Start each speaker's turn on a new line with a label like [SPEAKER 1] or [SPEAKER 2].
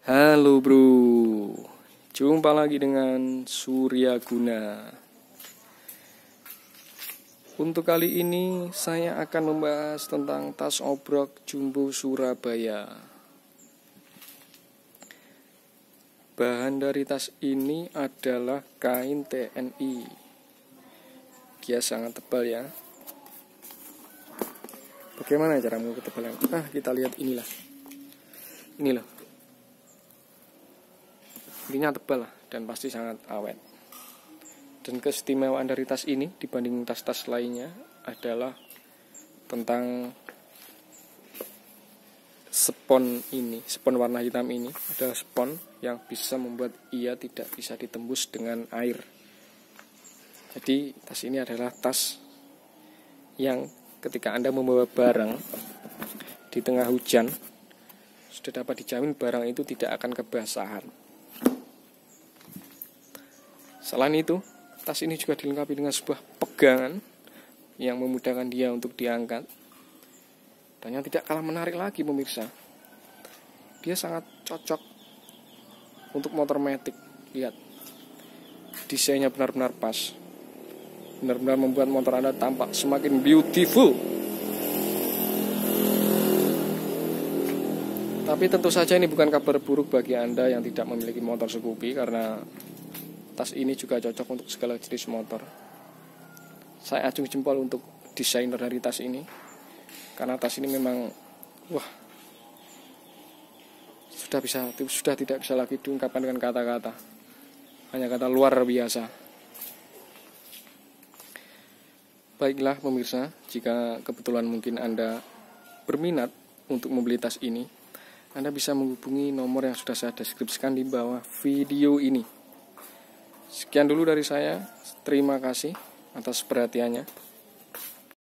[SPEAKER 1] Halo bro, jumpa lagi dengan Surya Guna. Untuk kali ini saya akan membahas tentang tas obrok Jumbo Surabaya. Bahan dari tas ini adalah kain TNI. Dia sangat tebal ya. Bagaimana cara mengukur ketebalan? Kita lihat inilah. Ini loh. Intinya tebal lah, dan pasti sangat awet. Dan keistimewaan dari tas ini dibanding tas-tas lainnya adalah tentang spon ini. Spon warna hitam ini adalah spon yang bisa membuat ia tidak bisa ditembus dengan air. Jadi tas ini adalah tas yang ketika Anda membawa barang di tengah hujan, sudah dapat dijamin barang itu tidak akan kebasahan. Selain itu, tas ini juga dilengkapi dengan sebuah pegangan yang memudahkan dia untuk diangkat. Dan yang tidak kalah menarik lagi pemirsa, dia sangat cocok untuk motor matic. Lihat, desainnya benar-benar pas. Benar-benar membuat motor Anda tampak semakin beautiful. Tapi tentu saja ini bukan kabar buruk bagi Anda yang tidak memiliki motor Scoopy, karena tas ini juga cocok untuk segala jenis motor. Saya acung jempol untuk desainer dari tas ini, karena tas ini memang sudah tidak bisa lagi diungkapkan dengan kata-kata, hanya kata luar biasa. Baiklah pemirsa, jika kebetulan mungkin Anda berminat untuk membeli tas ini, Anda bisa menghubungi nomor yang sudah saya deskripsikan di bawah video ini. Sekian dulu dari saya, terima kasih atas perhatiannya.